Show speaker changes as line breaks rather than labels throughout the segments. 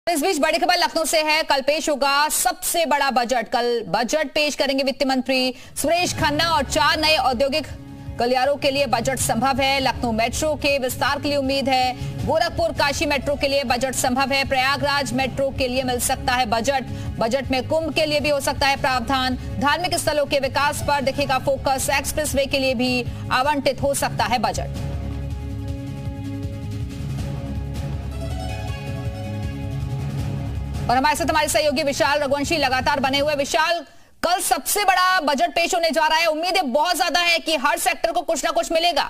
इस बीच बड़ी खबर लखनऊ से है। कल पेश होगा सबसे बड़ा बजट। कल बजट पेश करेंगे वित्त मंत्री सुरेश खन्ना और 4 नए औद्योगिक गलियारों के लिए बजट संभव है। लखनऊ मेट्रो के विस्तार के लिए उम्मीद है। गोरखपुर काशी मेट्रो के लिए बजट संभव है। प्रयागराज मेट्रो के लिए मिल सकता है बजट। बजट में कुंभ के लिए भी हो सकता है प्रावधान। धार्मिक स्थलों के विकास पर दिखेगा फोकस। एक्सप्रेसवे के लिए भी आवंटित हो सकता है बजट। और हमारे साथ हमारे सहयोगी विशाल रघुवंशी लगातार बने हुए। विशाल, कल सबसे बड़ा बजट पेश होने जा रहा है। उम्मीदें बहुत ज्यादा है कि हर सेक्टर को कुछ ना कुछ मिलेगा।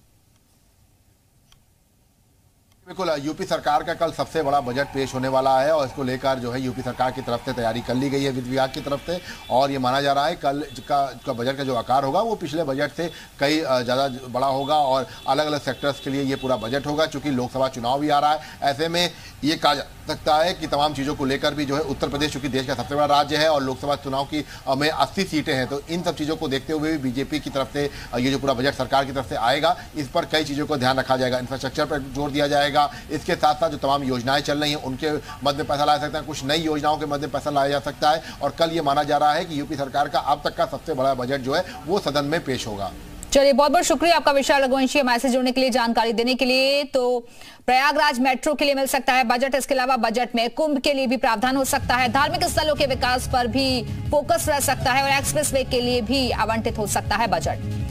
बिल्कुल, यूपी सरकार का कल सबसे बड़ा बजट पेश होने वाला है और इसको लेकर जो है यूपी सरकार की तरफ से तैयारी कर ली गई है वित्त विभाग की तरफ से। और ये माना जा रहा है कल का बजट का जो आकार होगा वो पिछले बजट से कई ज़्यादा बड़ा होगा और अलग अलग सेक्टर्स के लिए ये पूरा बजट होगा। चूंकि लोकसभा चुनाव भी आ रहा है, ऐसे में ये कहा जा सकता है कि तमाम चीज़ों को लेकर भी जो है उत्तर प्रदेश चूंकि देश का सबसे बड़ा राज्य है और लोकसभा चुनाव की में 80 सीटें हैं, तो इन सब चीज़ों को देखते हुए भी बीजेपी की तरफ से ये जो पूरा बजट सरकार की तरफ से आएगा, इस पर कई चीज़ों को ध्यान रखा जाएगा। इंफ्रास्ट्रक्चर पर जोर दिया जाएगा। इसके साथ साथ जो तमाम योजनाएं चल रही हैं उनके मध्य में पैसा लाया सकता है। कुछ नई योजनाओं के मध्य में पैसा लाया जा सकता है। और कल ये माना जा रहा है कि यूपी सरकार का अब तक का सबसे बड़ा बजट जो है वो सदन में पेश होगा।
चलिए, बहुत बहुत शुक्रिया आपका विशाल रघुवंशी, हमारे से जुड़ने के लिए, जानकारी देने के लिए। तो प्रयागराज मेट्रो के लिए मिल सकता है बजट। इसके अलावा बजट में कुंभ के लिए भी प्रावधान हो सकता है। धार्मिक स्थलों के विकास पर भी फोकस रह सकता है और एक्सप्रेसवे के लिए भी आवंटित हो सकता है बजट।